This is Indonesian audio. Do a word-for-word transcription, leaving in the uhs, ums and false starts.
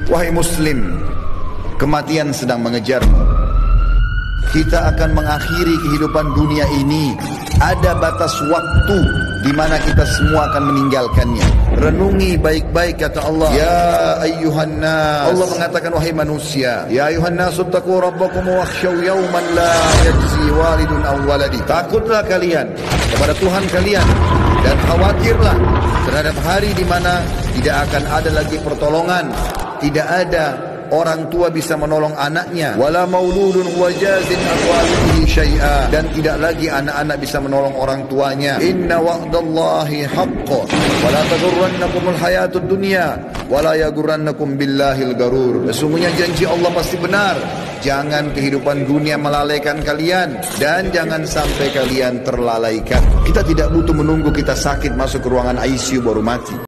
Wahai muslim, kematian sedang mengejarmu. Kita akan mengakhiri kehidupan dunia ini. Ada batas waktu di mana kita semua akan meninggalkannya. Renungi baik-baik kata Allah. Ya ayyuhan nas. Allah mengatakan wahai manusia. Ya ayyuhan nas taqu rabbakum wakhshaw yawman la yajzi walidun aw waladi. Takutlah kalian kepada Tuhan kalian dan khawatirlah terhadap hari di mana tidak akan ada lagi pertolongan, tidak ada orang tua bisa menolong anaknya, wala mauludun wajazin aqwalihi syai'a, dan tidak lagi anak-anak bisa menolong orang tuanya. Inna wa'dallahi haqqo wala taghurrannakumul hayatud dunya wala yaghurrannakum billahil garur. Sesungguhnya janji Allah pasti benar. Jangan kehidupan dunia melalaikan kalian dan jangan sampai kalian terlalaikan. Kita tidak butuh menunggu kita sakit masuk ke ruangan I C U baru mati.